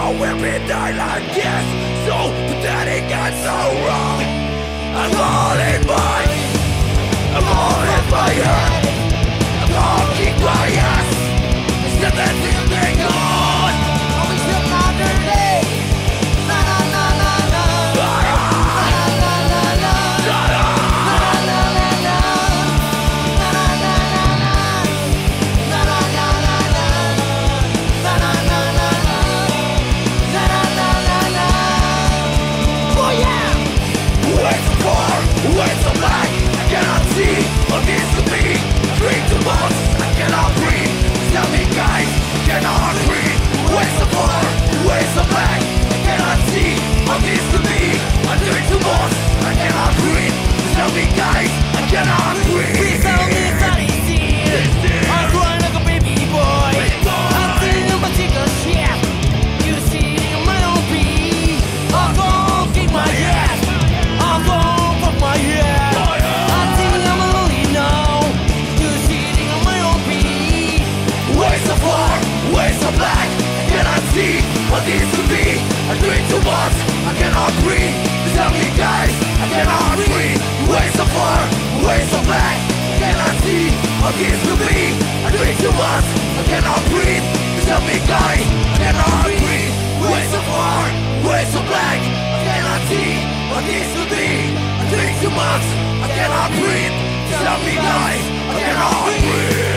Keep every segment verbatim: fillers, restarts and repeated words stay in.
I will be die like this, so pathetic and so wrong. I'm all in my, I'm all in my head. I'm all kick my ass. Instead of thinking on, always another day. Na na na na na. Na na na na na. Na na na na na. Na na na na na. Na na na na na. Na na na na na. Na na na na na. Oh yeah. Way so far, way so back. I cannot see what needs to be. Drink too much, I cannot breathe. Tell me guys, I cannot breathe. Way so far, way so back. I cannot see what needs to be. I drink too much, I cannot breathe. Tell me guys, I cannot breathe. Please tell me if I see it. I'm crying like a baby boy. I'm thinking about chicken chef. You see my own pee. I'm gonna kick my ass. I'm gonna fuck my head. I think I'm lonely now. You see my own pee. Way so far, way so black. I cannot see what needs to be. I drink too much, I cannot breathe. Tell me guys, I cannot breathe. Way so far, way so black. I cannot see what needs to be. I drink too much, I cannot breathe. Tell me guys, I cannot breathe. Way so far, way so black. I cannot see what needs to be. I drink too much, I cannot breathe. Tell me guys, I cannot breathe.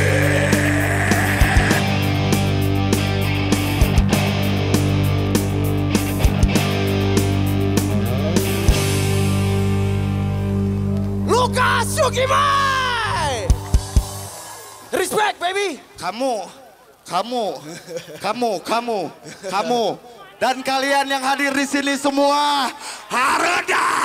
Lucas Sugimai! Respect, baby! Kamu, kamu, kamu, kamu, kamu, dan kalian yang hadir di sini semua, Harada!